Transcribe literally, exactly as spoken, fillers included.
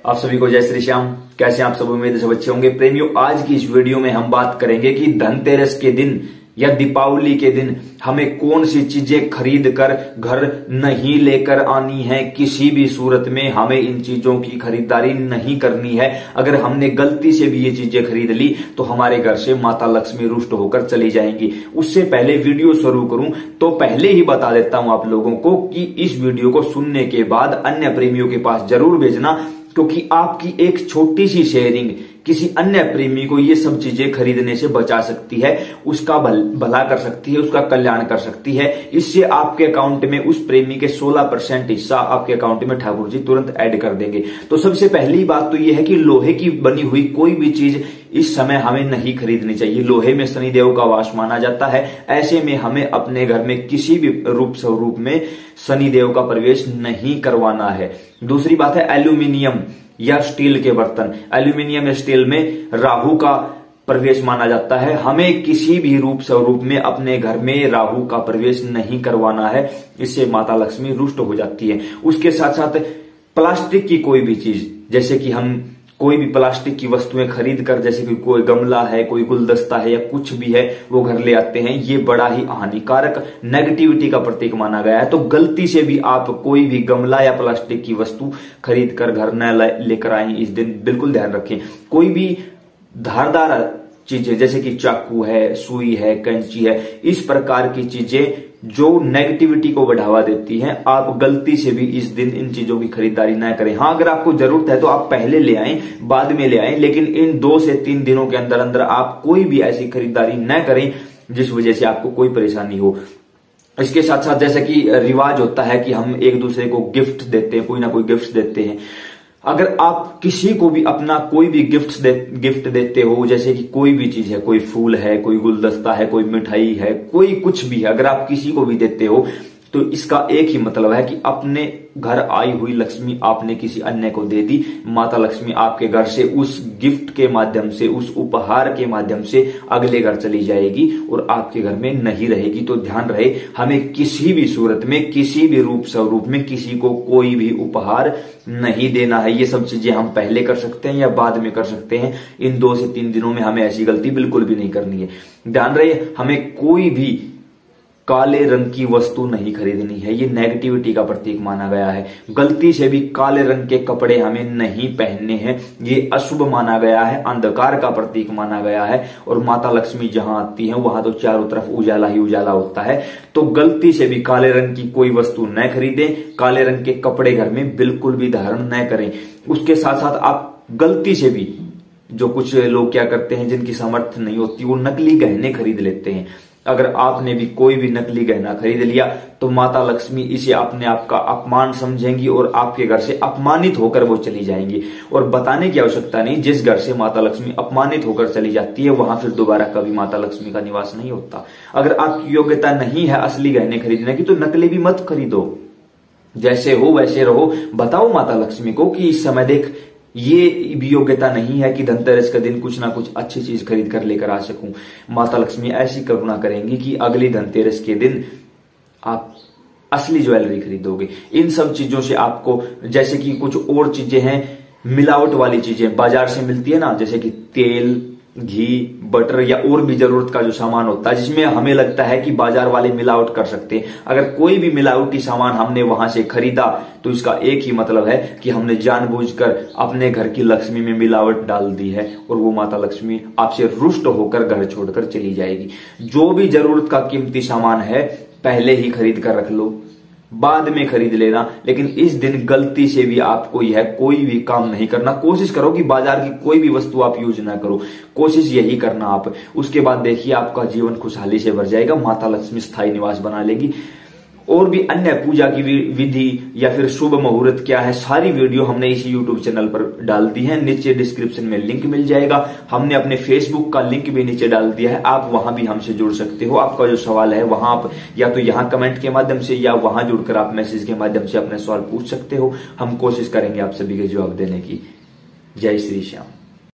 आप सभी को जय श्री श्याम। कैसे आप सब, उम्मीद है सब अच्छे होंगे। प्रेमियों, आज की इस वीडियो में हम बात करेंगे कि धनतेरस के दिन या दीपावली के दिन हमें कौन सी चीजें खरीद कर घर नहीं लेकर आनी है। किसी भी सूरत में हमें इन चीजों की खरीदारी नहीं करनी है। अगर हमने गलती से भी ये चीजें खरीद ली तो हमारे घर से माता लक्ष्मी रुष्ट होकर चली जाएंगी। उससे पहले वीडियो शुरू करूं तो पहले ही बता देता हूं आप लोगों को कि इस वीडियो को सुनने के बाद अन्य प्रेमियों के पास जरूर भेजना, क्योंकि आपकी एक छोटी सी शेयरिंग किसी अन्य प्रेमी को ये सब चीजें खरीदने से बचा सकती है, उसका भल, भला कर सकती है, उसका कल्याण कर सकती है। इससे आपके अकाउंट में उस प्रेमी के सोलह परसेंट हिस्सा आपके अकाउंट में ठाकुर जी तुरंत ऐड कर देंगे। तो सबसे पहली बात तो यह है कि लोहे की बनी हुई कोई भी चीज इस समय हमें नहीं खरीदनी चाहिए। लोहे में शनिदेव का वास माना जाता है। ऐसे में हमें अपने घर में किसी भी रूप स्वरूप में शनिदेव का प्रवेश नहीं करवाना है। दूसरी बात है एल्यूमिनियम या स्टील के बर्तन। एल्यूमिनियम या स्टील में राहु का प्रवेश माना जाता है। हमें किसी भी रूप स्वरूप में अपने घर में राहु का प्रवेश नहीं करवाना है, इससे माता लक्ष्मी रुष्ट हो जाती है। उसके साथ साथ प्लास्टिक की कोई भी चीज, जैसे कि हम कोई भी प्लास्टिक की वस्तुएं खरीद कर, जैसे कि कोई गमला है, कोई गुलदस्ता है या कुछ भी है, वो घर ले आते हैं, ये बड़ा ही हानिकारक नेगेटिविटी का प्रतीक माना गया है। तो गलती से भी आप कोई भी गमला या प्लास्टिक की वस्तु खरीद कर घर न लेकर आए इस दिन, बिल्कुल ध्यान रखें। कोई भी धारदार चीजें जैसे कि चाकू है, सुई है, कैंची है, इस प्रकार की चीजें जो नेगेटिविटी को बढ़ावा देती हैं, आप गलती से भी इस दिन इन चीजों की खरीदारी ना करें। हाँ, अगर आपको जरूरत है तो आप पहले ले आएं, बाद में ले आएं, लेकिन इन दो से तीन दिनों के अंदर अंदर आप कोई भी ऐसी खरीदारी न करें जिस वजह से आपको कोई परेशानी हो। इसके साथ साथ जैसे कि रिवाज होता है कि हम एक दूसरे को गिफ्ट देते हैं, कोई ना कोई गिफ्ट देते हैं। अगर आप किसी को भी अपना कोई भी गिफ्ट दे, गिफ्ट देते हो, जैसे कि कोई भी चीज है, कोई फूल है, कोई गुलदस्ता है, कोई मिठाई है, कोई कुछ भी है, अगर आप किसी को भी देते हो तो इसका एक ही मतलब है कि अपने घर आई हुई लक्ष्मी आपने किसी अन्य को दे दी। माता लक्ष्मी आपके घर से उस गिफ्ट के माध्यम से, उस उपहार के माध्यम से अगले घर चली जाएगी और आपके घर में नहीं रहेगी। तो ध्यान रहे, हमें किसी भी सूरत में, किसी भी रूप स्वरूप में किसी को कोई भी उपहार नहीं देना है। ये सब चीजें हम पहले कर सकते हैं या बाद में कर सकते हैं। इन दो से तीन दिनों में हमें ऐसी गलती बिल्कुल भी नहीं करनी है। ध्यान रहे, हमें कोई भी काले रंग की वस्तु नहीं खरीदनी है। ये नेगेटिविटी का प्रतीक माना गया है। गलती से भी काले रंग के कपड़े हमें नहीं पहनने हैं। ये अशुभ माना गया है, अंधकार का प्रतीक माना गया है। और माता लक्ष्मी जहां आती है वहां तो चारों तरफ उजाला ही उजाला होता है। तो गलती से भी काले रंग की कोई वस्तु न खरीदें। काले रंग के कपड़े घर में बिल्कुल भी धारण न करें। उसके साथ साथ आप गलती से भी, जो कुछ लोग क्या करते हैं जिनकी सामर्थ्य नहीं होती, वो नकली गहने खरीद लेते हैं। अगर आपने भी कोई भी नकली गहना खरीद लिया तो माता लक्ष्मी इसे अपने आप का अपमान समझेंगी और आपके घर से अपमानित होकर वो चली जाएंगी। और बताने की आवश्यकता नहीं, जिस घर से माता लक्ष्मी अपमानित होकर चली जाती है वहां फिर दोबारा कभी माता लक्ष्मी का निवास नहीं होता। अगर आपकी योग्यता नहीं है असली गहने खरीदने की तो नकली भी मत खरीदो, जैसे हो वैसे रहो। बताओ माता लक्ष्मी को कि इस समय देख, ये भी योग्यता नहीं है कि धनतेरस का दिन कुछ ना कुछ अच्छी चीज खरीद कर लेकर आ सकूं। माता लक्ष्मी ऐसी करुणा करेंगी कि अगली धनतेरस के दिन आप असली ज्वेलरी खरीदोगे। इन सब चीजों से आपको, जैसे कि कुछ और चीजें हैं मिलावट वाली चीजें बाजार से मिलती है ना, जैसे कि तेल, घी, बटर या और भी जरूरत का जो सामान होता है जिसमें हमें लगता है कि बाजार वाले मिलावट कर सकते हैं। अगर कोई भी मिलावटी सामान हमने वहां से खरीदा तो इसका एक ही मतलब है कि हमने जानबूझकर अपने घर की लक्ष्मी में मिलावट डाल दी है और वो माता लक्ष्मी आपसे रुष्ट होकर घर छोड़कर चली जाएगी। जो भी जरूरत का कीमती सामान है पहले ही खरीद कर रख लो, बाद में खरीद लेना, लेकिन इस दिन गलती से भी आपको यह कोई भी काम नहीं करना। कोशिश करो कि बाजार की कोई भी वस्तु आप यूज ना करो, कोशिश यही करना आप। उसके बाद देखिए आपका जीवन खुशहाली से भर जाएगा, माता लक्ष्मी स्थायी निवास बना लेगी। और भी अन्य पूजा की विधि या फिर शुभ मुहूर्त क्या है, सारी वीडियो हमने इसी यूट्यूब चैनल पर डाल दी है। नीचे डिस्क्रिप्शन में लिंक मिल जाएगा। हमने अपने फेसबुक का लिंक भी नीचे डाल दिया है, आप वहां भी हमसे जुड़ सकते हो। आपका जो सवाल है वहां आप या तो यहाँ कमेंट के माध्यम से या वहां जुड़कर आप मैसेज के माध्यम से अपने सवाल पूछ सकते हो। हम कोशिश करेंगे आप सभी के जवाब देने की। जय श्री श्याम।